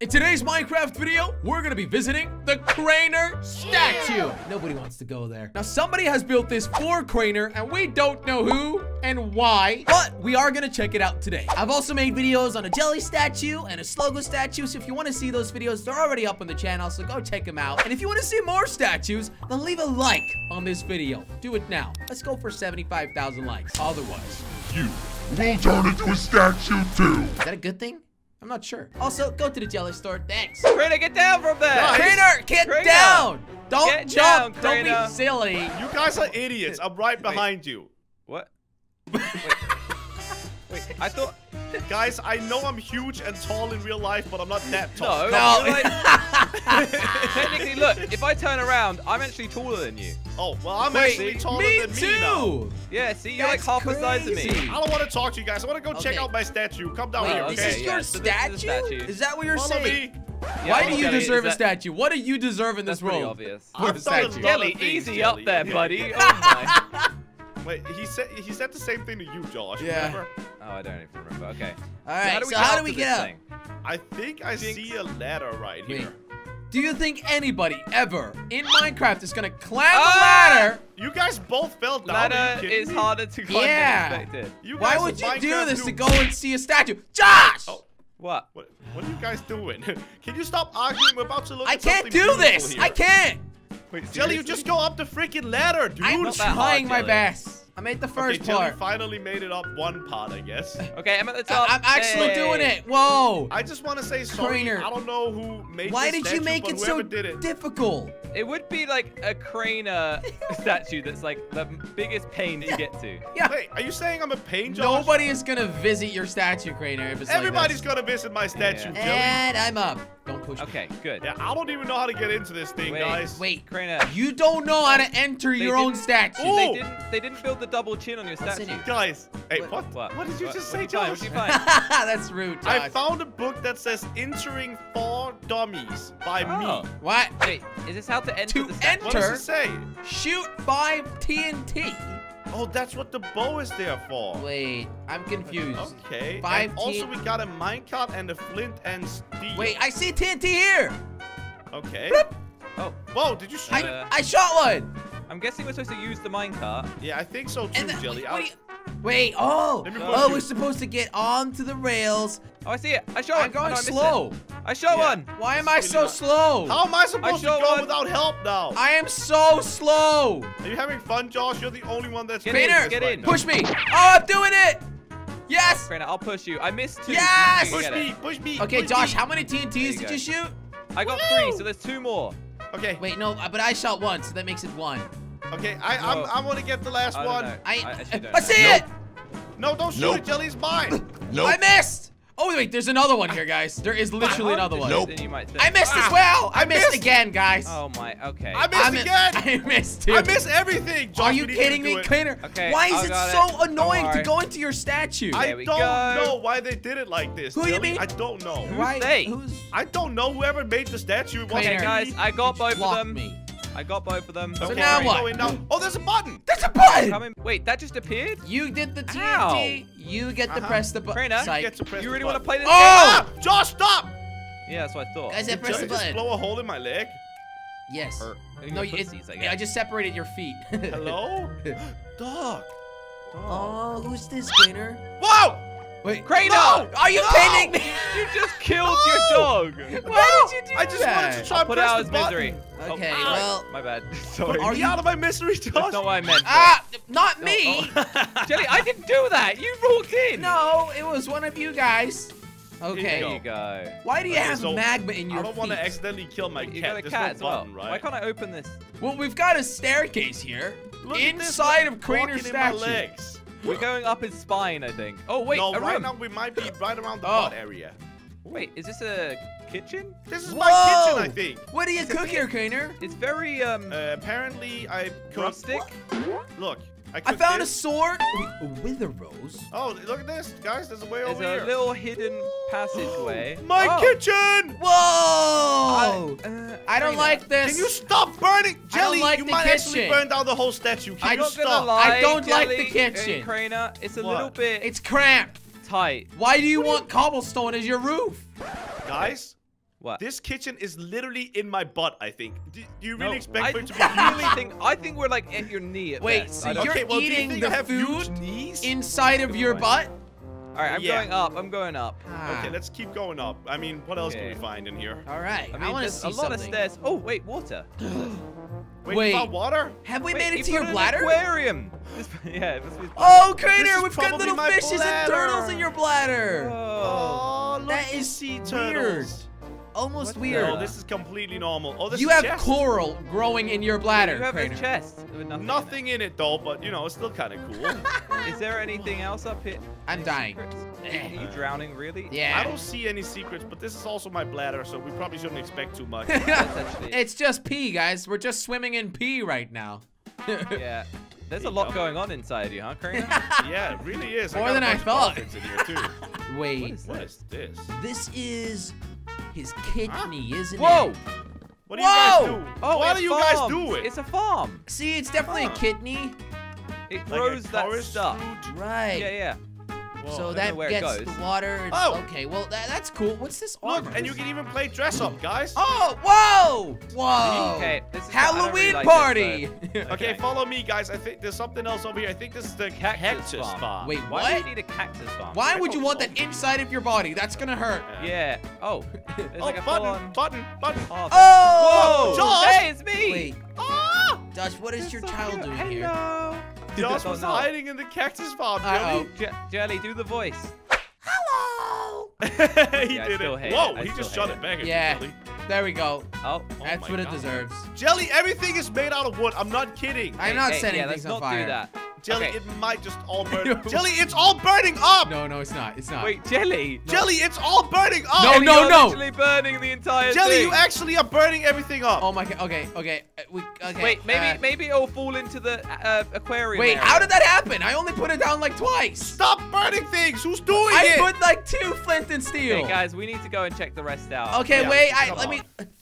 In today's Minecraft video, we're gonna be visiting the Crainer statue. Nobody wants to go there. Now, somebody has built this for Crainer, and we don't know who and why, but we are gonna check it out today. I've also made videos on a Jelly statue and a Slogo statue, so if you want to see those videos, they're already up on the channel, so go check them out. And if you want to see more statues, then leave a like on this video. Do it now. Let's go for 75,000 likes. Otherwise, you will turn into a statue too. Is that a good thing? I'm not sure. Also, go to the Jelly store. Thanks. Crainer, get down from there. Nice. Crainer, get down. Don't get jump. Down, don't be silly. You guys are idiots. I'm right behind you. What? Wait, I thought... Guys, I know I'm huge and tall in real life, but I'm not that tall. No. Like... Technically, look, if I turn around, I'm actually taller than you. Oh, well, I'm actually taller than me now. Yeah, see, you're like half the size of me. I don't want to talk to you guys. I want to go check out my statue. Come down here, Is okay? this your statue? Is that what you're saying? Me. Yeah, why do you deserve a statue? What do you deserve in this role? role? Obvious. I've done a lot Jelly, of things, easy Jelly. up there, buddy. Oh my. Wait, he said the same thing to you, Josh. Yeah. Remember? Oh, I don't even remember. Okay. All right. So how do we get up? I think I see a ladder right here. Do you think anybody ever in Minecraft is gonna climb the ladder? You guys both fell down. Ladder is harder to climb than expected. Why would you do this to go and see a statue? Josh! Oh. What? What are you guys doing? Can you stop arguing? We're about to look I at can't do this! here. I can't! Wait, Jelly, you just go up the freaking ladder, dude. I'm trying my best. I made the first Jelly part. finally made it up one part, I guess. Okay, I'm at the top. I'm actually doing it. Whoa! I just want to say sorry. Crainer. I don't know who made Why this did you statue, make but it so did it. difficult? It would be like a Crainer statue that's like the biggest pain to get to. Yeah. Wait, are you saying I'm a pain, Josh? Nobody is gonna visit your statue, Crainer, if it's Everybody's like gonna visit my statue, Jelly. And I'm up. Don't push me. Okay, good. Yeah, I don't even know how to get into this thing, guys. Wait, Crainer. You don't know how to enter your own statue. They didn't build the double chin on your What's in statue. it? Guys, hey, What? What did you just say, What did Josh? you find? That's rude, Josh. I found a book that says Entering 4 Dummies by me. What? Wait, is this how to enter To the statue? What does it say? Shoot 5 TNT. Oh, that's what the bow is there for. Wait, I'm confused. Okay. 5 and also, TNT. we got a minecart and a flint and steel. Wait, I see TNT here. Okay. Oh, Whoa, did you shoot it? I shot one. I'm guessing we're supposed to use the minecart. Yeah, I think so too, And then, Jelly. wait, oh, Let me push we're you. supposed to get onto the rails. Oh, I see it. I shot one. I'm going Oh, no, I missed slow. it. I shot Yeah. one. Why am I Really so not- slow? How am I supposed to shot go one. without help now? I am so slow. Are you having fun, Josh? You're the only one that's Get doing in, Crainer, this get right in. now. Push me. Oh, I'm doing it. Yes. Crainer, I'll push you. I missed 2. Yes! You Push can get me, it. push me. Okay, push Josh, me. how many TNTs There you did go. you shoot? I got Woo! 3, so there's 2 more. Okay, Wait, no, but I shot one, so that makes it 1. okay. Whoa. I'm gonna get the last I don't one. know. I actually don't I know. see it. No, don't shoot Nope. it, Jelly's mine. Nope. I missed. Oh wait, there's another one here, guys. There is literally another one. Nope. Than you might think. I missed as well. I missed again, guys. Oh my, okay. I missed again. I missed too. I miss everything. Josh, Are you we need kidding to do me, it. Crainer? Okay, Why is I it got so it. Don't annoying to worry. go into your statue? I There we don't go. know why they did it like this. Who you Jelly. mean? I don't know. Right? they? Who's I don't know. Whoever made the statue. It wasn't Crainer. Okay, guys, me. I got both of blocked them. me? I got both of them. So Okay, now we're what? going down. Oh, there's a button. There's a button. Coming. Wait, that just appeared? You did the TNT. Ow. You get to press the button. Crainer, Psych. Get to press You the really want to button. play this Oh! game? Ah, Josh, stop! Yeah, that's what I thought. Guys, I Did pressed the Jelly just button. blow a hole in my leg? Yes. In No, your it, pussies, I yeah, guess. I just separated your feet. Hello? Dog. Oh, who's this, Crainer? Whoa! Wait, Crainer! No! Are you kidding me? You just killed your dog. Why did you do I just that? wanted to try and Put it press out the his button. misery. Okay, Oh, well. my bad. Sorry. Are Get you- out of my misery, Josh. That's not what I meant. Ah, not me. Jelly, I didn't do that. You walked in. No, it was one of you guys. There Okay. you go. Why do you Okay, have so magma in your I don't want to feet? accidentally kill my You cat. got a There's cat no as well. button, right? Why can't I open this? Well, we've got a staircase here. Look at this, inside like, of Crainer's walking in my statue. legs. We're going up his spine, I think. Oh, wait, No, a right room. now we might be right around the Oh. butt area. Wait, is this a kitchen? This is Whoa! my kitchen, I think. What do you cook here, Crainer? It's very, Apparently, I cooked... rustic. Look, I I cooked found a this. sword. Wait, a wither rose. Oh, look at this, guys. There's a way There's over a here. little hidden passageway. My Oh. kitchen! Whoa! I don't Crainer, like this. Can you stop burning? I don't Jelly, like you the might actually kitchen. burn down the whole statue. Can I'm you not Not gonna stop? lie, I don't like the Jelly kitchen. and Crainer, it's a What? little bit It's cramped. tight. Why do you want cobblestone as your roof? Guys, What? This kitchen is literally in my butt, I think. Do you really No, expect for it to be I think we're like at your knee at Wait, best. so I don't- you're Okay, well, do you eating think the I have huge food knees? inside of your point. butt? All right, I'm Yeah. going up. I'm going up. Okay, let's keep going up. I mean, what else can we Okay. find in here? All right. I I mean, want to there's see a lot something. of stairs. Oh, wait, water. Wait, Wait. you found water? Have we Wait, made he it to put your an bladder? aquarium. Yeah, it must be. Oh, This Crainer, is we've got probably little my fishes and turtles bladder. in your bladder. Oh. Oh, look, That the is sea weird. turtles. Almost What the- weird. No, this is completely normal. Oh, this You is have chest. coral growing in your bladder, You have a Crainer. chest with nothing. Nothing in it though, but you know, it's still kind of cool. In it. Is there anything else up here? I'm Any dying. secrets? Are you drowning, really? Yeah. I don't see any secrets, but this is also my bladder, so we probably shouldn't expect too much. That's actually. It's just pee, guys. We're just swimming in pee right now. Yeah. There's There a you lot go. going on inside you, huh, Crainer? Yeah, it really is. More got than a I bunch of thought. dolphins in here too. Wait, What is this? this is his kidney, isn't Whoa! it? What do you guys Whoa! do? Oh, Why it's do you guys farms. do it? It's a farm. See, it's definitely a Huh. kidney. It Like a grows that chorus stuff. flute? Right. Yeah, yeah. Whoa, So I don't that know where it gets goes. the water. And, Oh! Okay, well, that's cool. What's this Look, armor? and you can even play dress up, guys. Oh, whoa! Whoa! Okay, this is I don't Halloween really like party! this, Okay, follow me, guys. I think there's something else over here. I think this is the cactus farm. Wait, Why do you what? need a cactus farm? Why I would you don't want know. that inside of your body? That's gonna hurt. Yeah. Oh. There's Oh, like a button. full-on- Oh, Oh! Whoa! Josh! Hey, it's me! Wait, ah! Josh, what is your So child cute. doing here? Hello. Josh Oh, was no. hiding in the cactus farm, Uh-oh. Jelly, do the voice. Hello! Jelly. He Yeah, I did still it. hate Whoa, it. I he still just hate shot it. it back at Yeah. you, Jelly. There we go. Oh. That's my what it God. deserves. Jelly, everything is made out of wood. I'm not kidding. I'm not Hey, setting yeah, things let's on not fire. do that. Jelly, Okay. it might just all burn. Jelly, it's all burning up. No, no, it's not. It's not. Wait, Jelly. Jelly, it's all burning up. No, Jelly, no, you're no. literally burning the entire Jelly, thing. you actually are burning everything up. Oh my god. Okay, okay. Okay. Wait, maybe it'll fall into the aquarium. Wait, area. how did that happen? I only put it down like twice. Stop burning things. Who's doing I it? put like 2 flint and steel. Okay, guys, we need to go and check the rest out. Okay, Yeah, wait. come Let on. me.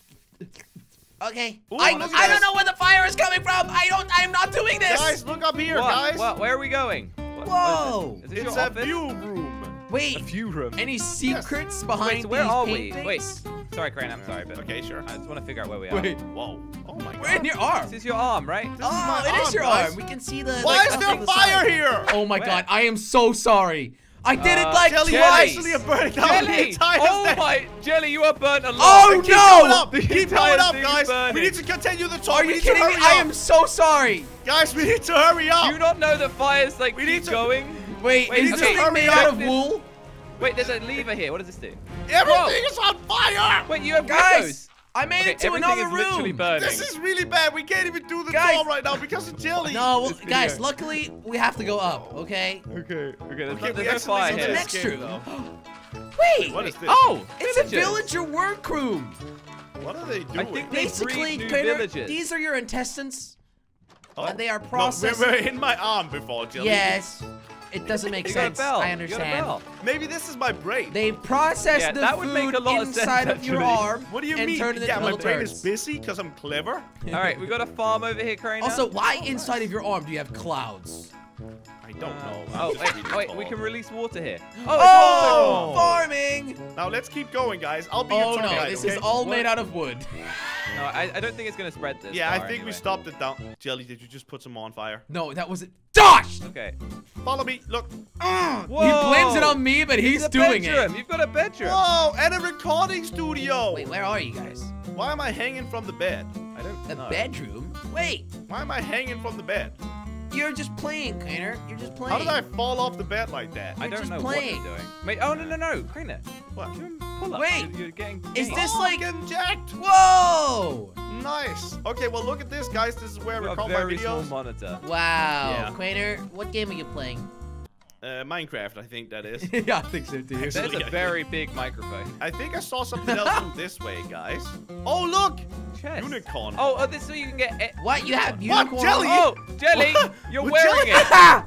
Okay. Ooh, I look at don't this. know where the fire is coming from. I'm not doing this. Guys, look up here, What? guys. What? Where are we going? What Whoa. is this? Is this It's your a office? view room. Wait. View room. Any secrets behind Wait, so where these are we? paintings? Wait. Sorry, Crane, I'm sorry, but Okay, sure. I just want to figure out where we are. Wait. Whoa. Oh my We're in god. your arm. This is your arm, right? This is my Oh, it is arm, your guys. arm. We can see the. Why like, is up there on the fire side. here? Oh my Where? god, I am so sorry. I did it like Jelly, you twice. actually are burning down the Jelly! entire Oh thing. my, Jelly, you are burnt a lot. Oh, Keep going no! up. The Keep entire going up, thing is guys. burning. We need to continue the talk. Are we you need kidding to me? hurry I up. am so sorry. Guys, we need to hurry up. Do you not know that fires like We keep need to- going? Wait, Wait, is okay, this thing hurry made up. out of wool? Wait, there's a lever here. What does this do? Everything is on fire. Wait, you have Guys, windows. I made Okay, it to everything another is literally room. burning. This is really bad. We can't even do the Guys. call right now because of Jelly. No, well, This video. guys, luckily we have to go up, okay? Okay, there's, Okay, we there's no actually fire need The to here. next escape, room. though. Wait, What is this? Oh, it's a villagers. villager work room. What are they doing? I think they Basically, breed new Crainer, villagers. these are your intestines, Oh. and they are No, processed. we were in my arm before, Jelly. Yes, it doesn't make You got a sense. bell. I You got a understand. bell. Maybe this is my brain. They process Yeah, the that would make food a lot of sense, inside of your actually. arm What do you and mean? turn it Yeah, into my little brain is turds. busy because I'm clever. All right, we got a farm over here, Crainer. Also, why inside of your arm do you have clouds? I don't know. I'm Oh, just really wait, tall. we can release water here. Oh, Oh! farming! Now let's keep going, guys. I'll be Oh your tour no, guide, this okay? is all What? made out of wood. No, I don't think it's gonna spread this. Yeah, I far think we anyway. stopped it down. Jelly, did you just put some on fire? No, that wasn't. Josh! Okay. Follow me. Look. He blames it on me, but he's a doing bedroom. it. You've got a bedroom. Whoa, and a recording studio. Wait, where are you guys? Why am I hanging from the bed? I don't A know. bedroom? Wait, Why am I hanging from the bed? you're just playing, Crainer. You're just playing. How did I fall off the bed like that? I You're don't just know playing. what you're doing. Wait, oh no, Crainer. What? Pull up. Wait, You're getting. is ganked. this Oh, like- I'm getting jacked. Whoa! Nice. Okay, well look at this, guys. This is where I You've got record a my very small videos. monitor. Wow. Yeah. Crainer, what game are you playing? Minecraft, I think that is. Yeah, I think so too. There's Actually, a I very big microphone. I think I saw something else through this way, guys. Oh, look! Chest. Unicorn. Oh, this is so you can get. What? You have What? unicorn? Jelly? Oh, Jelly, What? you're What, wearing Jelly?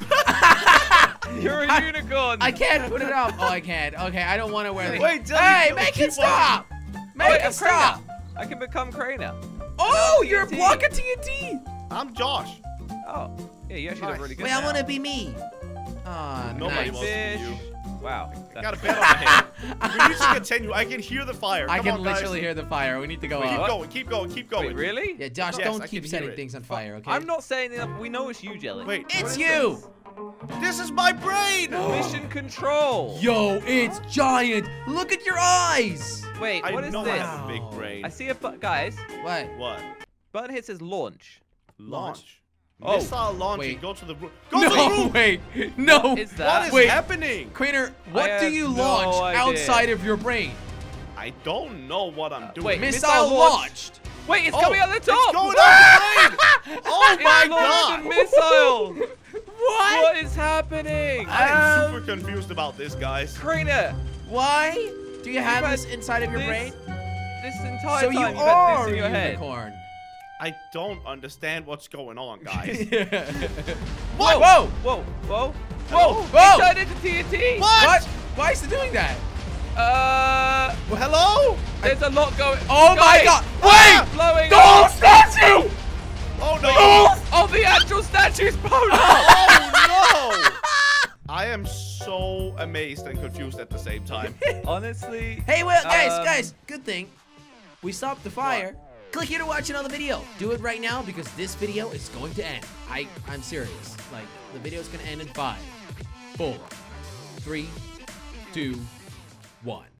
it. You're a unicorn. I can't put it up. Oh, I can't. Okay, I don't want to wear this. Wait, Jelly, Hey, you make keep it stop! Make Wait, it I'm stop! Crainer. I can become Crainer. Oh, I'm you're a TNT. block of TNT! I'm Josh. Oh, yeah, you actually look Nice. really good. Wait, I now. want to be me. Ah, Nobody nice. wants to be Fish. you. Wow. I got a bed on my head. We need to continue. I can hear the fire. I Come can on, guys. literally hear the fire. We need to go Keep up. going, keep going, keep going. Wait, really? Yeah, Josh, Yes, I don't can keep hear setting it. things on fire, okay? I'm not saying enough. We know it's you, Jelly. Wait, what It's is you! This is my brain! Mission control. Yo, it's giant! Look at your eyes! Wait, I what is know this? I have a big brain. I see a guys. What? What? Button here says launch. Launch. Oh. Missile launching. Wait. Go to the roof. Go to the No, roof! wait! No! What is that? What is Wait. happening? Crainer, what I do have you no launch idea. outside of your brain? I don't know what I'm doing. Wait, Missile missile launch. launched! Wait, it's Oh, coming out the top. It's going out the brain! Oh It my launched god! a missile. What? What is happening? I am super confused about this, guys. Crainer, Why? Do you have You've this had inside of your this brain? this entire So time you you've had are this in a your head. unicorn. I don't understand what's going on, guys. Whoa! Whoa! Whoa, whoa, Whoa! It Whoa! turned into TNT. What? Why is it doing that? Well, hello? There's a lot going. Oh my Guys, god! fire Wait! blowing The up. whole statue! Oh no! Oh, the actual statue's blown up. Oh no! I am so amazed and confused at the same time. Honestly. Hey, well, guys, Um, guys, good thing. We stopped the fire. Click here to watch another video. Do it right now because this video is going to end. I'm serious. Like, the video's gonna end in 5, 4, 3, 2, 1.